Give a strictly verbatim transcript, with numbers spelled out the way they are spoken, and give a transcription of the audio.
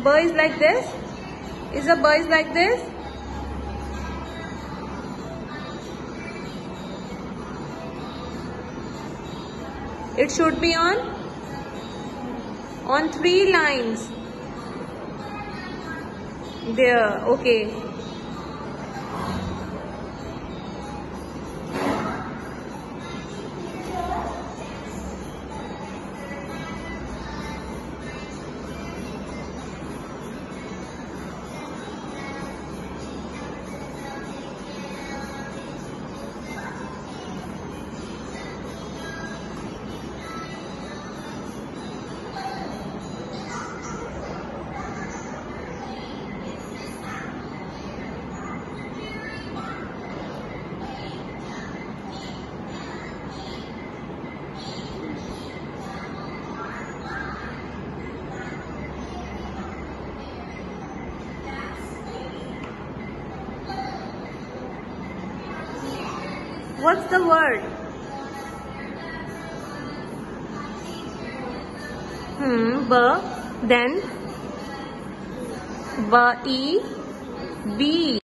bird is like this? Is a bird is like this? It should be on on three lines. There, okay. What's the word? Hmm, b, then b, e, b.